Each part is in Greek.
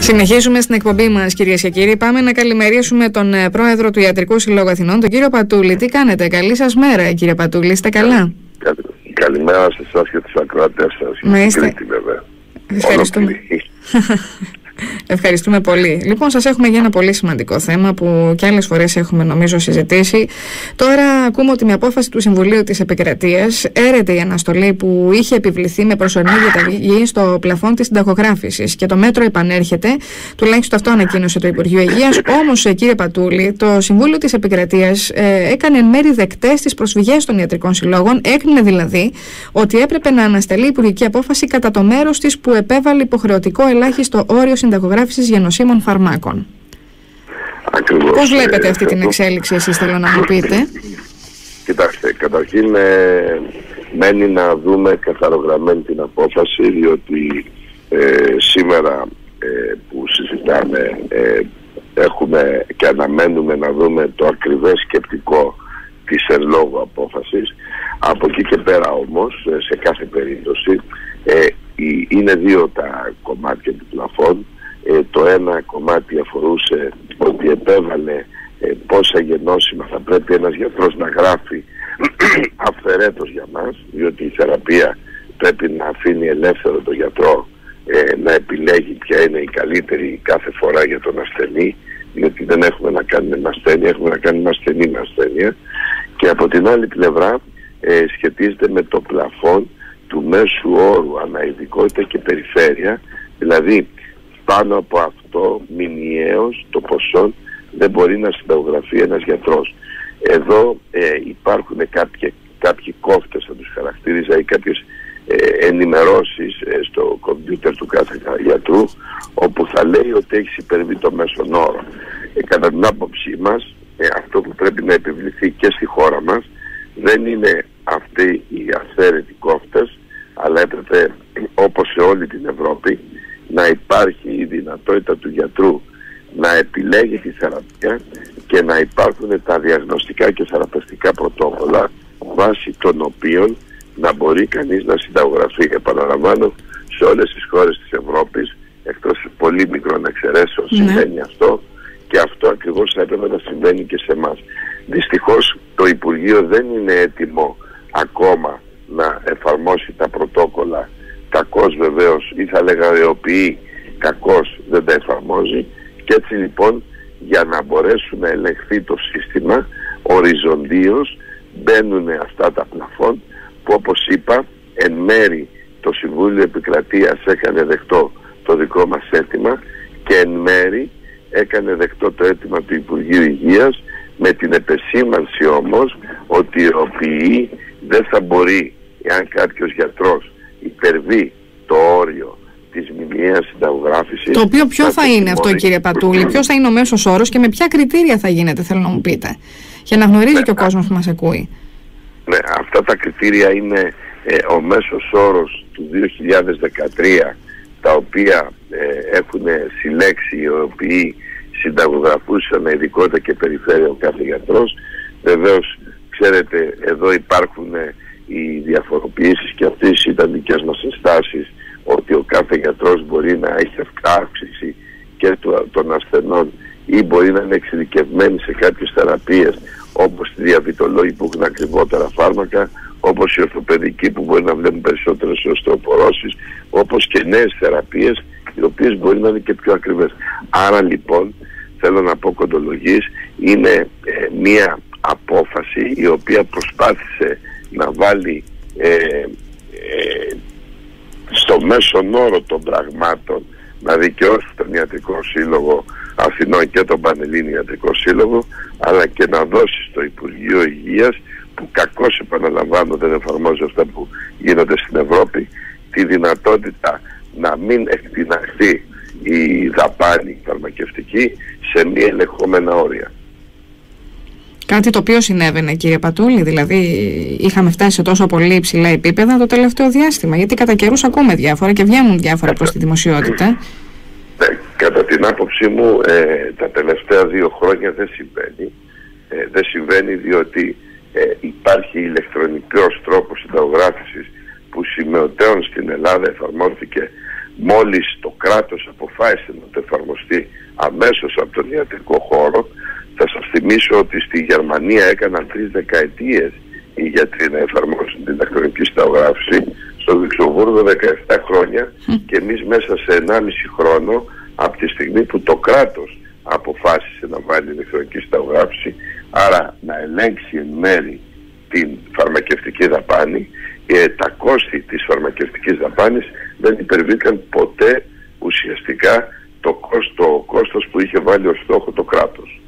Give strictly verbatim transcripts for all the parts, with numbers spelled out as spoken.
Συνεχίζουμε στην εκπομπή μας, κυρίες και κύριοι. Πάμε να καλημερίσουμε τον πρόεδρο του Ιατρικού Συλλόγου Αθηνών, τον κύριο Πατούλη. Τι κάνετε? Καλή σας μέρα, κύριε Πατούλη. Είστε καλά? Καλημέρα σε εσάς και τους ακροατές σας. Να είστε. Ευχαριστούμε. Ευχαριστούμε πολύ. Λοιπόν, σας έχουμε για ένα πολύ σημαντικό θέμα που και άλλες φορές έχουμε νομίζω συζητήσει. Τώρα ακούμε ότι με απόφαση του Συμβουλίου της Επικρατείας έρεται η αναστολή που είχε επιβληθεί με προσωρινή διαταγή στο πλαφόν της συνταγογράφησης και το μέτρο επανέρχεται, τουλάχιστον αυτό ανακοίνωσε το Υπουργείο Υγείας. Όμως, κύριε Πατούλη, το Συμβούλιο της Επικρατείας ε, έκανε εν μέρη δεκτές τις προσφυγές των ιατρικών συλλόγων, έκρινε δηλαδή ότι έπρεπε να αναστελεί η υπουργική απόφαση κατά το μέρος της που επέβαλε υποχρεωτικό ελάχιστο όριο συνταγογράφησης γεννοσύμων φαρμάκων. Ακριβώς. Πώς βλέπετε αυτή την εξέλιξη εσείς, θέλω να μου πείτε? Κοιτάξτε, καταρχήν ε, μένει να δούμε καθαρογραμμένη την απόφαση, διότι ε, σήμερα ε, που συζητάμε ε, έχουμε και αναμένουμε να δούμε το ακριβές σκεπτικό της εν λόγω απόφασης. Από εκεί και πέρα όμως, σε κάθε περίπτωση, ε, είναι δύο τα κομμάτια του πλαφών. Ε, το ένα κομμάτι αφορούσε ότι επέβαλε ε, πόσα γεννόσημα θα πρέπει ένας γιατρός να γράφει αυθαιρέτως για μας, διότι η θεραπεία πρέπει να αφήνει ελεύθερο τον γιατρό ε, να επιλέγει ποια είναι η καλύτερη κάθε φορά για τον ασθενή, διότι δεν έχουμε να κάνουμε με ασθένεια, έχουμε να κάνουμε ασθενή με ασθένεια. Και από την άλλη πλευρά ε, σχετίζεται με το πλαφόν του μέσου όρου αναειδικότητα και περιφέρεια, δηλαδή πάνω από αυτό μηνιαίως το ποσό δεν μπορεί να συνταγογραφεί ένας γιατρός. Εδώ ε, υπάρχουν κάποιοι, κάποιοι κόφτες, θα τους χαρακτήριζα, ή κάποιες ε, ενημερώσεις ε, στο κομπιούτερ του κάθε γιατρού, όπου θα λέει ότι έχει υπερβεί το μέσον όρο. Ε, κατά την άποψή μας, ε, αυτό που πρέπει να επιβληθεί και στη χώρα μας δεν είναι αυτοί οι αυθαίρετοι κόφτες, αλλά έπρεπε, όπως σε όλη την Ευρώπη, να υπάρχει η δυνατότητα του γιατρού να επιλέγει τη θεραπεία και να υπάρχουν τα διαγνωστικά και θεραπευτικά πρωτόκολλα βάσει των οποίων να μπορεί κανείς να συνταγογραφεί. Επαναλαμβάνω, σε όλες τις χώρες της Ευρώπης, εκτός πολύ μικρών εξαιρέσεων, ναι, συμβαίνει αυτό, και αυτό ακριβώς θα έπρεπε να συμβαίνει και σε εμάς. Δυστυχώς το Υπουργείο δεν είναι έτοιμο ακόμα να εφαρμόσει τα πρωτόκολλα, κακώς βεβαίως, ή θα λέγα ρεοποιεί, κακώς δεν τα εφαρμόζει, και έτσι λοιπόν για να μπορέσουν να ελεγχθεί το σύστημα οριζοντίως μπαίνουν αυτά τα πλαφόν που, όπως είπα, εν μέρη το Συμβούλιο Επικρατείας έκανε δεκτό το δικό μας αίτημα και εν μέρη έκανε δεκτό το αίτημα του Υπουργείου Υγείας, με την επεσήμανση όμως ότι οι ρεοποιοί δεν θα μπορεί, εάν κάποιος γιατρός υπερβεί το όριο της μηνιαίας συνταγογράφησης. Το οποίο ποιο θα είναι αυτό, κύριε Πατούλη, ποιος θα είναι ο μέσος όρος και με ποια κριτήρια θα γίνεται, θέλω να μου πείτε, για να γνωρίζει ναι, και ο κόσμος που μας ακούει. Ναι, αυτά τα κριτήρια είναι ε, ο μέσος όρος του δύο χιλιάδες δεκατρία, τα οποία ε, έχουν συλλέξει οι οποίοι συνταγογραφούσαν ειδικότητα και περιφέρεια ο κάθε γιατρός. Βεβαίως, ξέρετε, εδώ υπάρχουν ε, οι διαφοροποιήσεις, και αυτές ήταν δικές μας ενστάσεις, ότι ο κάθε γιατρός μπορεί να έχει αύξηση και των ασθενών ή μπορεί να είναι εξειδικευμένοι σε κάποιες θεραπείες, όπως τη διαβητολόγοι που έχουν ακριβότερα φάρμακα, όπως η ορθοπαιδική που μπορεί να βλέπουν περισσότερες οστεοπορώσεις, όπως και νέες θεραπείες οι οποίες μπορεί να είναι και πιο ακριβές. Άρα λοιπόν, θέλω να πω κοντολογής, είναι ε, μία απόφαση η οποία προσπάθησε να βάλει ε, ε, στο μέσον όρο των πραγμάτων, να δικαιώσει τον Ιατρικό Σύλλογο Αθηνών και τον Πανελλήνιο Ιατρικό Σύλλογο, αλλά και να δώσει στο Υπουργείο Υγείας, που κακώς, επαναλαμβάνω, δεν εφαρμόζει αυτά που γίνονται στην Ευρώπη, τη δυνατότητα να μην εκτιναχθεί η δαπάνη φαρμακευτική σε μη ελεγχόμενα όρια. Κάτι το οποίο συνέβαινε, κύριε Πατούλη, δηλαδή είχαμε φτάσει σε τόσο πολύ υψηλά επίπεδα το τελευταίο διάστημα, γιατί κατά καιρούς ακούμε διάφορα και βγαίνουν διάφορα προς τη δημοσιότητα. Ναι, κατά την άποψή μου ε, τα τελευταία δύο χρόνια δεν συμβαίνει. Ε, δεν συμβαίνει διότι ε, υπάρχει ηλεκτρονικός τρόπος συνταγογράφησης που σημειωτέων στην Ελλάδα εφαρμόστηκε μόλις το κράτος αποφάσισε να το εφαρμοστεί αμέσως από τον ιατρικό χώρο. Θα σας θυμίσω ότι στη Γερμανία έκαναν τρεις δεκαετίες οι γιατροί να εφαρμόσουν την ηλεκτρονική συνταγογράφηση, στο Λουξεμβούργο δεκαεπτά χρόνια και εμείς μέσα σε ενάμιση χρόνο από τη στιγμή που το κράτος αποφάσισε να βάλει ηλεκτρονική συνταγογράφηση, άρα να ελέγξει εν μέρη την φαρμακευτική δαπάνη, και τα κόστη της φαρμακευτικής δαπάνης δεν υπερβήκαν ποτέ ουσιαστικά το, κόστο, το κόστος που είχε βάλει ως στόχο το κράτος.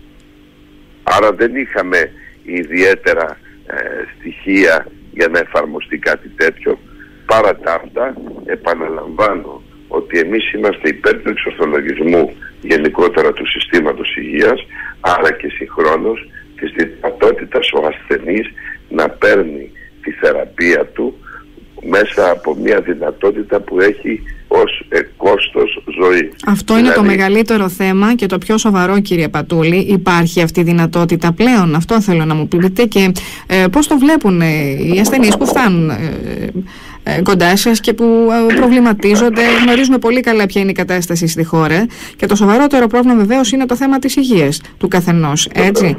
Άρα δεν είχαμε ιδιαίτερα ε, στοιχεία για να εφαρμοστεί κάτι τέτοιο. Παρά τα αυτά, επαναλαμβάνω ότι εμείς είμαστε υπέρ του εξορθολογισμού γενικότερα του συστήματος υγείας, άρα και συγχρόνως της δυνατότητας ο ασθενής να παίρνει τη θεραπεία του μέσα από μια δυνατότητα που έχει ως ε, κόστος ζωή. Αυτό δηλαδή, είναι το μεγαλύτερο θέμα και το πιο σοβαρό, κύριε Πατούλη. Υπάρχει αυτή η δυνατότητα πλέον? Αυτό θέλω να μου πείτε. Και ε, πώς το βλέπουν ε, οι ασθενείς που φτάνουν ε, ε, κοντά σας και που ε, προβληματίζονται? Γνωρίζουμε πολύ καλά ποια είναι η κατάσταση στη χώρα και το σοβαρότερο πρόβλημα βεβαίως είναι το θέμα της υγείας του καθενός, έτσι.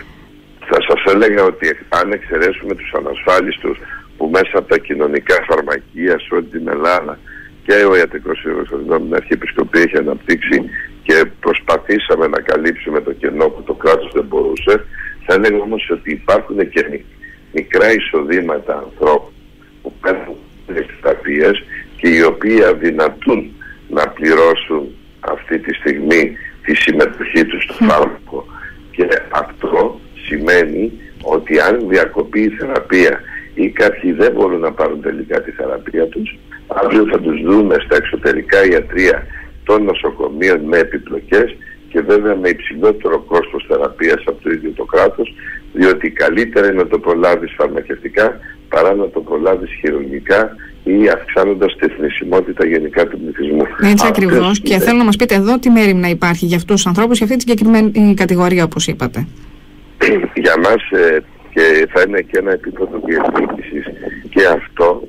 Θα σας έλεγα ότι αν εξαιρέσουμε τους ανασφάλιστους που μέσα από τα κοινωνικά φαρμακεία σε όλη την Ελλάδα και ο Ιατρικός Σύλλογος στην Αρχιεπισκοπή έχει αναπτύξει και προσπαθήσαμε να καλύψουμε το κενό που το κράτος δεν μπορούσε, θα έλεγα όμως ότι υπάρχουν και μικρά εισοδήματα ανθρώπων που παίρνουν θεραπείες και οι οποίοι αδυνατούν να πληρώσουν αυτή τη στιγμή τη συμμετοχή τους στο φάρμακο. Και αυτό σημαίνει ότι αν διακοπεί η θεραπεία ή κάποιοι δεν μπορούν να πάρουν τελικά τη θεραπεία τους, αύριο θα τους δούμε στα εξωτερικά ιατρεία των νοσοκομείων με επιπλοκές και βέβαια με υψηλότερο κόστος θεραπείας από το ίδιο το κράτος, διότι καλύτερα είναι να το προλάβεις φαρμακευτικά παρά να το προλάβεις χειρουργικά ή αυξάνοντας τη θνησιμότητα γενικά του πληθυσμού. Έτσι ακριβώς. Και θέλω να μας πείτε εδώ τι μέριμνα υπάρχει για αυτούς τους ανθρώπους, για αυτή τη συγκεκριμένη κατηγορία, όπως είπατε. Για μας ε, και θα είναι και ένα επίπεδο διεκδίκησης και αυτό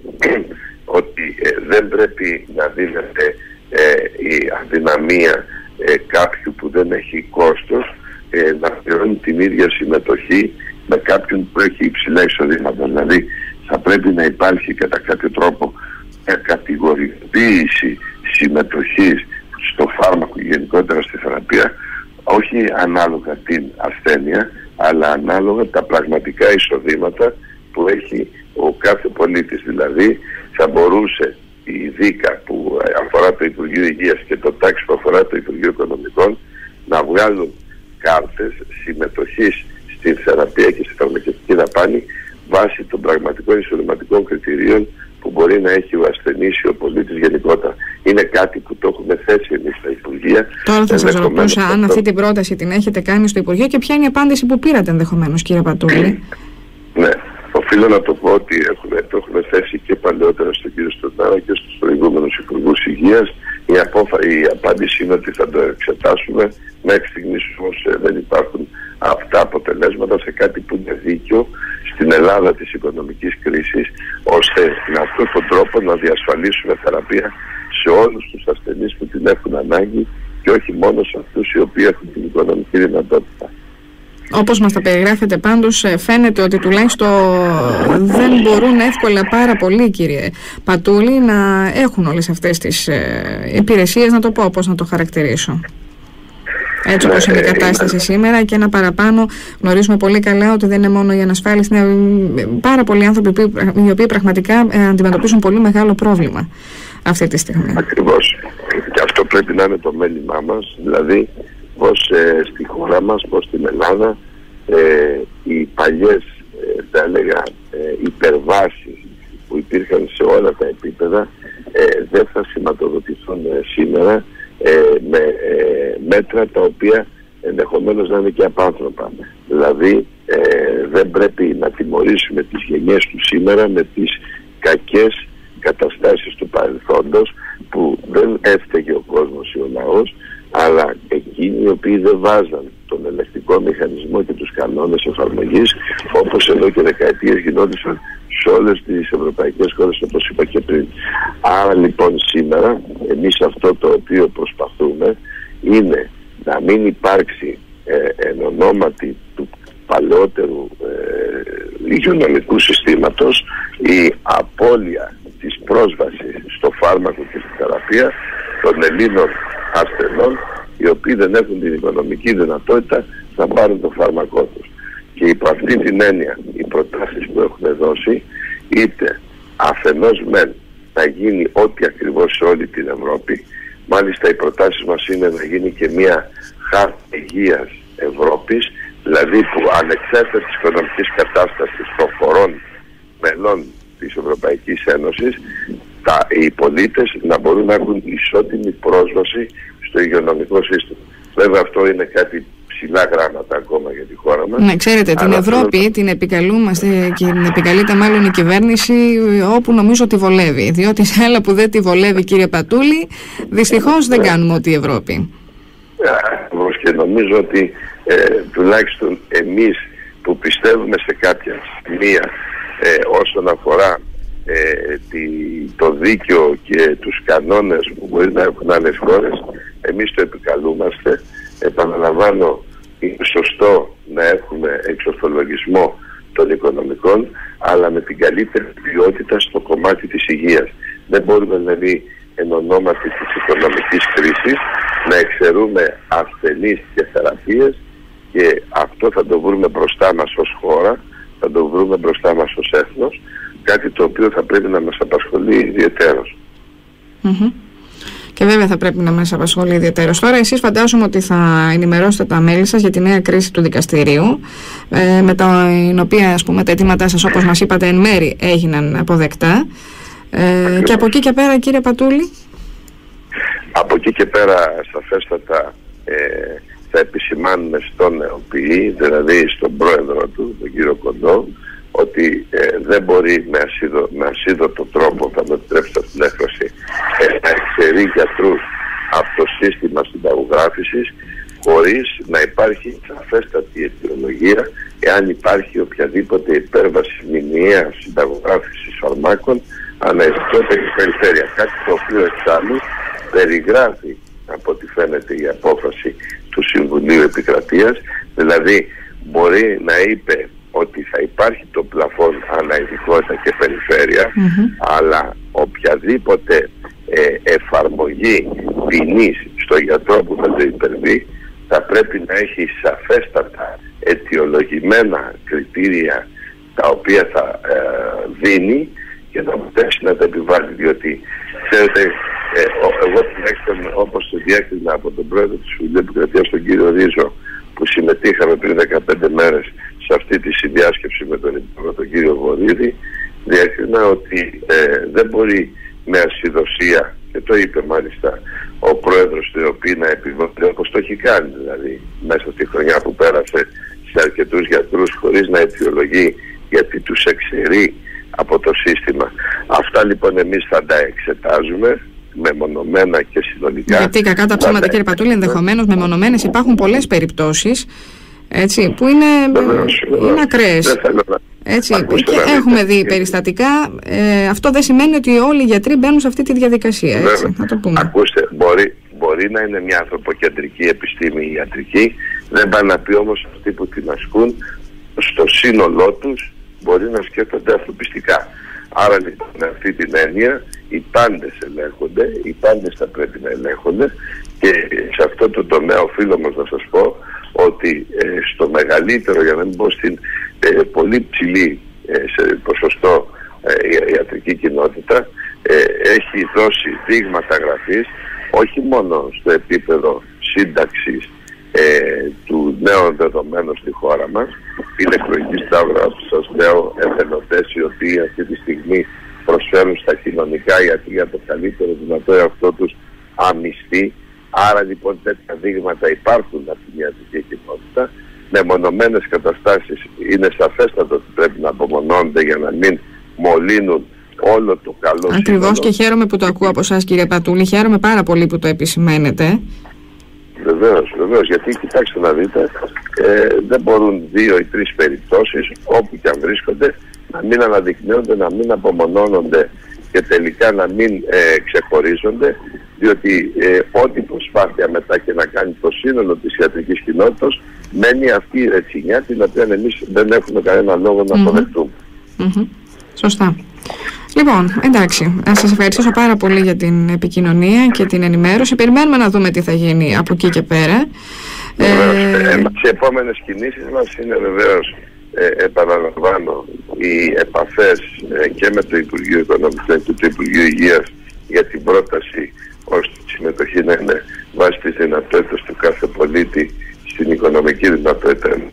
ότι ε, δεν πρέπει να δίνεται ε, η αδυναμία ε, κάποιου που δεν έχει κόστος ε, να πληρώνει την ίδια συμμετοχή με κάποιον που έχει υψηλά εισοδήματα. Δηλαδή θα πρέπει να υπάρχει κατά κάποιο τρόπο μια κατηγοριοποίηση συμμετοχής στο φάρμακο γενικότερα στη θεραπεία, όχι ανάλογα την ασθένεια, αλλά ανάλογα τα πραγματικά εισοδήματα που έχει ο κάθε πολίτης. Δηλαδή θα μπορούσε η ΔΥΚΑ που αφορά το Υπουργείο Υγείας και το τάξη που αφορά το Υπουργείο Οικονομικών να βγάλουν κάρτες συμμετοχής στην θεραπεία και στη φαρμακευτική δαπάνη βάσει των πραγματικών εισοδηματικών κριτηρίων που μπορεί να έχει ο ασθενής ή ο πολίτης γενικότερα. Είναι κάτι που το έχουμε θέσει εμείς στα Υπουργεία. Τώρα θα σας ρωτούσα αν αυτή την πρόταση την έχετε κάνει στο Υπουργείο και ποια είναι η απάντηση που πήρατε ενδεχομένως, κύριε Πατούλη. Ναι, οφείλω να το πω ότι έχουμε, το έχουμε θέσει και παλαιότερα στον κύριο Στοντάρα και στους προηγούμενους Υπουργούς Υγείας. Η, απόφα... η απάντηση είναι ότι θα το εξετάσουμε. Μέχρι στιγμής όμως δεν υπάρχουν αυτά αποτελέσματα σε κάτι που είναι δίκαιο στην Ελλάδα της οικονομικής κρίσης, ώστε με αυτόν τον τρόπο να διασφαλίσουμε θεραπεία σε όλους τους ασθενείς που την έχουν ανάγκη και όχι μόνο σε αυτούς οι οποίοι έχουν την οικονομική δυνατότητα. Όπως μας τα περιγράφετε πάντως, φαίνεται ότι τουλάχιστον δεν μπορούν εύκολα πάρα πολύ, κύριε Πατούλη, να έχουν όλες αυτές τις υπηρεσίες, να το πω, πώς να το χαρακτηρίσω. Έτσι όπως είναι η κατάσταση σήμερα, και ένα παραπάνω γνωρίζουμε πολύ καλά ότι δεν είναι μόνο η ανασφάλιση, είναι πάρα πολλοί άνθρωποι οι οποίοι πραγματικά αντιμετωπίζουν πολύ μεγάλο πρόβλημα αυτή τη στιγμή. Ακριβώς. Και αυτό πρέπει να είναι το μέλημά μας, δηλαδή πως ε, στη χώρα μας, πως στην Ελλάδα ε, οι παλιές ε, θα έλεγα ε, υπερβάσεις που υπήρχαν σε όλα τα επίπεδα ε, δεν θα σηματοδοτηθούν ε, σήμερα ε, με ε, μέτρα τα οποία ενδεχομένως να είναι και απάνθρωπα. Δηλαδή ε, δεν πρέπει να τιμωρήσουμε τις γενιές του σήμερα με τις κακές καταστάσεις του παρελθόντος που δεν έφταιγε ο κόσμος ή ο λαός, αλλά εκείνοι οι οποίοι δεν βάζαν τον ελεκτικό μηχανισμό και τους κανόνες εφαρμογής, όπως εδώ και δεκαετίες γινόντουσαν σε όλες τις ευρωπαϊκές χώρες, όπως είπα και πριν. Άρα λοιπόν σήμερα εμείς αυτό το οποίο προσπαθούμε είναι να μην υπάρξει ε, εν ονόματι του παλαιότερου ε, υγειονομικού συστήματος η απώλεια της πρόσβασης στο φάρμακο και στη θεραπεία των Ελλήνων ασθενών, οι οποίοι δεν έχουν την οικονομική δυνατότητα να πάρουν το φάρμακό τους. Και υπό αυτή την έννοια οι προτάσεις που έχουν δώσει, είτε αφενός μεν να γίνει ό,τι ακριβώς σε όλη την Ευρώπη, μάλιστα οι προτάσεις μας είναι να γίνει και μια χάρτα υγείας Ευρώπης, δηλαδή που ανεξάρτητα της οικονομικής κατάστασης των χωρών μελών της Ευρωπαϊκής Ένωσης, τα, οι πολίτες να μπορούν να έχουν ισότιμη πρόσβαση στο υγειονομικό σύστημα. Βέβαια αυτό είναι κάτι ψηλά γράμματα ακόμα για τη χώρα μας. Ναι, ξέρετε, την Ευρώπη θέλω... την επικαλούμαστε και την επικαλείται μάλλον η κυβέρνηση όπου νομίζω ότι βολεύει. Διότι σε άλλα που δεν τη βολεύει, κύριε Πατούλη, δυστυχώς δεν κάνουμε ό,τι η Ευρώπη. Ακριβώς, και νομίζω ότι ε, τουλάχιστον εμείς που πιστεύουμε σε κάποια σημεία ε, όσον αφορά ε, τη, το δίκαιο και τους κανόνες που μπορεί να έχουν άλλες χώρες, εμείς το επικαλούμαστε. Επαναλαμβάνω, είναι σωστό να έχουμε εξορθολογισμό των οικονομικών, αλλά με την καλύτερη ποιότητα στο κομμάτι της υγείας. Δεν μπορούμε δηλαδή εν ονόματι της οικονομικής κρίσης να εξαιρούμε ασθενείς και θεραπείες, και αυτό θα το βρούμε μπροστά μας ως χώρα, θα το βρούμε μπροστά μας ως έθνος, κάτι το οποίο θα πρέπει να μας απασχολεί ιδιαιτέρως. Mm-hmm. Και βέβαια θα πρέπει να μας απασχολεί ιδιαιτέρως. Τώρα εσείς φαντάζομαι ότι θα ενημερώσετε τα μέλη σας για τη νέα κρίση του δικαστηρίου, ε, με την οποία, ας πούμε, τα αιτήματά σας, όπως μας είπατε, εν μέρη έγιναν αποδεκτά. Ε, και από εκεί και πέρα, κύριε Πατούλη. Από εκεί και πέρα, σαφέστατα, ε, θα επισημάνουμε στον ΕΟΠΗ, δηλαδή στον πρόεδρο του, τον κύριο Κοντό, ότι ε, δεν μπορεί με, ασίδω, με ασίδωτο τρόπο, θα με επιτρέψετε αυτή την έκφραση, ε, να εξαιρεί γιατρούς από το σύστημα συνταγογράφησης χωρίς να υπάρχει σαφέστατη αιτιολογία εάν υπάρχει οποιαδήποτε υπέρβαση μηνιαίας συνταγογράφησης φαρμάκων ανά ειδικότητα και περιφέρεια. Κάτι το οποίο εξάλλου περιγράφει από ό,τι φαίνεται η απόφαση του Συμβουλίου Επικρατείας, δηλαδή μπορεί να είπε ότι θα υπάρχει το πλαφόν ανά ειδικότητα και περιφέρεια, mm-hmm. αλλά οποιαδήποτε ε, εφαρμογή ποινής στο γιατρό που θα το υπερβεί θα πρέπει να έχει σαφέστατα αιτιολογημένα κριτήρια τα οποία θα ε, δίνει και να μπορέσει να τα επιβάλλει, διότι ξέρετε, ε, εγώ τουλάχιστον όπως το διέκρινα από τον πρόεδρο του Συμβουλίου Επικρατείας, τον κύριο Ρίζο, που συμμετείχαμε πριν δεκαπέντε μέρες σε αυτή τη συνδιάσκεψη με τον υπουργό, τον κύριο Βορίδη, διέκρινα ότι ε, δεν μπορεί με ασυδοσία, και το είπε μάλιστα ο πρόεδρος του ΕΟΠΗ, να επιβάλλει, όπως το έχει κάνει δηλαδή μέσα στη χρονιά που πέρασε, σε αρκετούς γιατρούς χωρίς να αιτιολογεί γιατί τους εξαιρεί από το σύστημα. Αυτά λοιπόν εμείς θα τα εξετάζουμε μεμονωμένα και συνολικά. Γιατί κακά τα ψέματα, κύριε Πατούλη, ενδεχομένως μεμονωμένες υπάρχουν πολλές περιπτώσεις, έτσι, που είναι, είναι ακραίες. Έτσι, και έχουμε δει περιστατικά. Ε, αυτό δεν σημαίνει ότι όλοι οι γιατροί μπαίνουν σε αυτή τη διαδικασία. Έτσι, να το πούμε. Ακούστε, μπορεί, μπορεί να είναι μια ανθρωποκεντρική επιστήμη η ιατρική, δεν πάει να πει όμως αυτοί που την ασκούν στο σύνολό τους μπορεί να σκέφτονται ανθρωπιστικά. Άρα λοιπόν με αυτή την έννοια οι πάντες ελέγχονται, οι πάντες θα πρέπει να ελέγχονται, και σε αυτό το τομέα οφείλω όμως να σας πω ότι ε, στο μεγαλύτερο, για να μην πω στην ε, πολύ ψηλή ε, σε ποσοστό ε, ιατρική κοινότητα, ε, έχει δώσει δείγματα γραφής όχι μόνο στο επίπεδο σύνταξης ε, του νέου δεδομένου στη χώρα μας, είναι εκλογική σταύρα που σας λέω, εθελοντές οι οποίοι αυτή τη στιγμή προσφέρουν στα κοινωνικά ιατρία το καλύτερο δυνατό εαυτό τους αμυστή. Άρα λοιπόν τέτοια δείγματα υπάρχουν από την ιατρική κοινότητα. Μεμονωμένες καταστάσεις είναι σαφέστατο ότι πρέπει να απομονώνονται για να μην μολύνουν όλο το καλό. Ακριβώς, και χαίρομαι που το ακούω από εσάς, κύριε Πατούλη. Χαίρομαι πάρα πολύ που το επισημαίνετε. Βεβαίως, βεβαίως, γιατί κοιτάξτε να δείτε, ε, δεν μπορούν δύο ή τρεις περιπτώσεις, όπου και αν βρίσκονται, να μην αναδεικνύονται, να μην απομονώνονται και τελικά να μην ε, ξεχωρίζονται, διότι ε, ό,τι προσπάθεια μετά και να κάνει το σύνολο της ιατρικής κοινότητας, μένει αυτή η ρετσινιά την οποία εμείς δεν έχουμε κανένα λόγο να αποδεχτούμε. Mm-hmm. Σωστά. Λοιπόν, εντάξει, να σας ευχαριστήσω πάρα πολύ για την επικοινωνία και την ενημέρωση. Περιμένουμε να δούμε τι θα γίνει από εκεί και πέρα. Βεβαίως, ε... οι επόμενες κινήσεις μας είναι βεβαίως, ε, επαναλαμβάνω, οι επαφές ε, και με το Υπουργείο Οικονομικών και το Υπουργείο Υγείας για την πρόταση ώστε η συμμετοχή να είναι βάσει της δυνατότητας του κάθε πολίτη στην οικονομική δυνατότητα. Ε,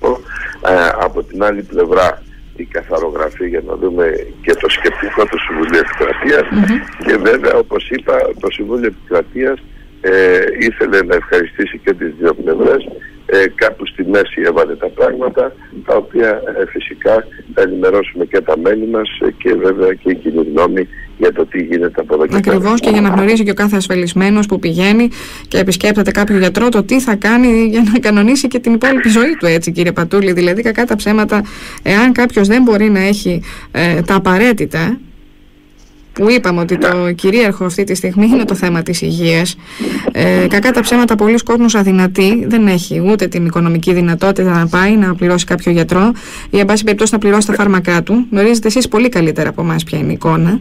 από την άλλη πλευρά, η καθαρογραφή για να δούμε και το σκεπτικό του Συμβουλίου Επικρατείας mm-hmm. και βέβαια, όπως είπα, το Συμβούλιο Επικρατείας ε, ήθελε να ευχαριστήσει και τις δύο πλευρές. Ε, κάπου στη μέση έβαλε τα πράγματα, τα οποία ε, φυσικά θα ενημερώσουμε και τα μέλη μας ε, και βέβαια και η κοινή γνώμη για το τι γίνεται από εδώ και πέρα. Ακριβώς, και για να γνωρίζει και ο κάθε ασφαλισμένος που πηγαίνει και επισκέπτεται κάποιο γιατρό το τι θα κάνει για να κανονίσει και την υπόλοιπη ζωή του, έτσι κύριε Πατούλη. Δηλαδή, κακά τα ψέματα, εάν κάποιος δεν μπορεί να έχει ε, τα απαραίτητα, που είπαμε ότι το κυρίαρχο αυτή τη στιγμή είναι το θέμα της υγείας. Ε, κακά τα ψέματα, πολλοί κόσμος αδυνατεί, δεν έχει ούτε την οικονομική δυνατότητα να πάει να πληρώσει κάποιο γιατρό ή εν πάση περιπτώσει να πληρώσει τα φάρμακά του. Γνωρίζετε εσείς πολύ καλύτερα από εμάς ποια είναι η εικόνα.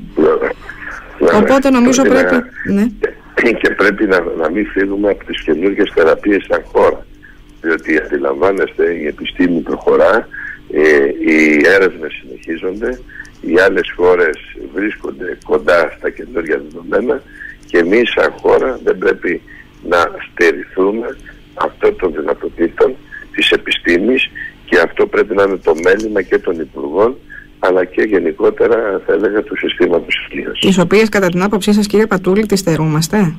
Βέβαια. Οπότε νομίζω πρέπει πρέπει... Να... Ναι. Και πρέπει να, να μην φύγουμε από τις καινούργιες θεραπείες σαν χώρα. Διότι αντιλαμβάνεστε, η επιστήμη προχωρά, ε, οι έρευνες συνεχίζονται, οι άλλες χώρες βρίσκονται κοντά στα καινούργια δεδομένα και εμείς σαν χώρα δεν πρέπει να στερηθούμε αυτών των δυνατοτήτων της επιστήμης, και αυτό πρέπει να είναι το μέλημα και των υπουργών αλλά και γενικότερα, θα έλεγα, του συστήματος υγείας. Τις οποίες κατά την άποψή σας, κύριε Πατούλη, τις στερούμαστε?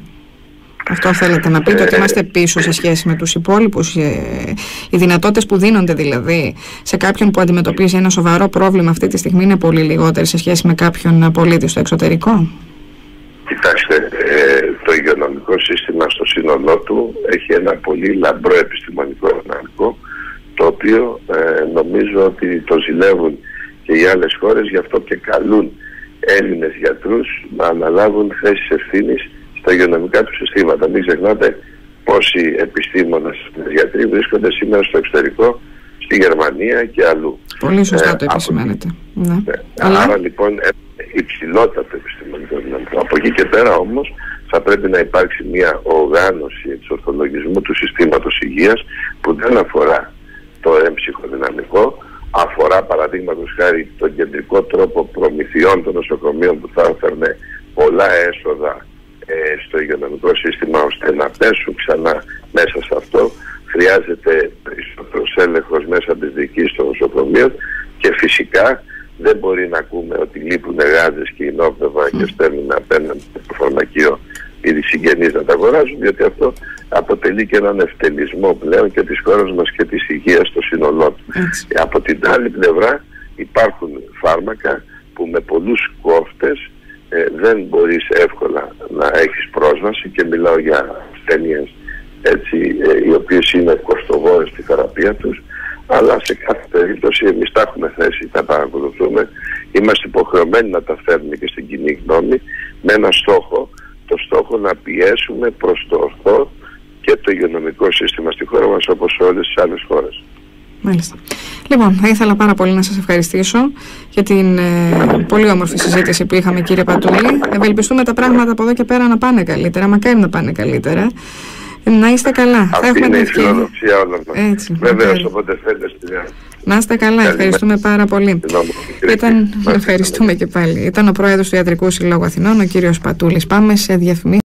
Αυτό θέλετε να πείτε, ε, ότι είμαστε πίσω σε σχέση με τους υπόλοιπους? Ε, οι δυνατότητες που δίνονται δηλαδή σε κάποιον που αντιμετωπίζει ένα σοβαρό πρόβλημα αυτή τη στιγμή είναι πολύ λιγότερες σε σχέση με κάποιον πολίτη στο εξωτερικό? Κοιτάξτε, ε, το υγειονομικό σύστημα στο σύνολό του έχει ένα πολύ λαμπρό επιστημονικό δυναμικό, το οποίο ε, νομίζω ότι το ζηλεύουν και οι άλλες χώρες, γι' αυτό και καλούν Έλληνες γιατρούς να αναλάβουν θέσεις ευθύνης στα υγειονομικά του συστήματα. Μην ξεχνάτε πόσοι επιστήμονες γιατροί βρίσκονται σήμερα στο εξωτερικό, στη Γερμανία και αλλού. Πολύ σωστά ε, το επισημαίνετε. Ναι. Ε, Αλλά... Άρα λοιπόν υψηλότατο επιστημονικό δυναμικό. Από εκεί και πέρα όμως θα πρέπει να υπάρξει μια οργάνωση εξορθολογισμού του συστήματος υγείας που δεν αφορά το έμψυχο δυναμικό, αφορά παραδείγματος χάρη τον κεντρικό τρόπο προμηθειών των νοσοκομείων που θα έφερνε πολλά έσοδα ε, στο υγειονομικό σύστημα ώστε να πέσουν ξανά μέσα σε αυτό. Χρειάζεται περισσότερος έλεγχος μέσα από τις διοικήσεις των νοσοκομείων και φυσικά δεν μπορεί να ακούμε ότι λείπουν γάζες και ενόπνευμα mm. και στέλνουν απέναντι στο φαρμακείο οι συγγενείς να τα αγοράζουν, διότι αυτό αποτελεί και έναν ευτελισμό πλέον και της χώρας μας και της υγείας στο σύνολό του. Από την άλλη πλευρά υπάρχουν φάρμακα που με πολλούς κόφτες ε, δεν μπορείς εύκολα να έχεις πρόσβαση, και μιλάω για ασθένειες έτσι, ε, οι οποίες είναι κοστοβόρες στη θεραπεία τους, αλλά σε κάθε περίπτωση εμείς τα έχουμε θέσει, τα παρακολουθούμε, είμαστε υποχρεωμένοι να τα φέρνουμε και στην κοινή γνώμη με ένα στόχο, το στόχο να πιέσουμε προς το ορθό και το υγειονομικό σύστημα στη χώρα μας όπως σε όλες τις άλλες χώρες. Μάλιστα. Λοιπόν, θα ήθελα πάρα πολύ να σας ευχαριστήσω για την ε, πολύ όμορφη συζήτηση που είχαμε, κύριε Πατούλη. Ευελπιστούμε τα πράγματα από εδώ και πέρα να πάνε καλύτερα, μακάρι να πάνε καλύτερα. Να είστε καλά. Αυτή θα έχουμε είναι η φιλοδοξία όλων μας. Βέβαιως, όποτε θέλετε στη διάρκεια. Να είστε καλά, ευχαριστούμε πάρα πολύ. Ήταν, ευχαριστούμε και πάλι. Ήταν ο πρόεδρος του Ιατρικού Συλλόγου Αθηνών, ο κύριος Πατούλης. Πάμε σε διαφημίσεις.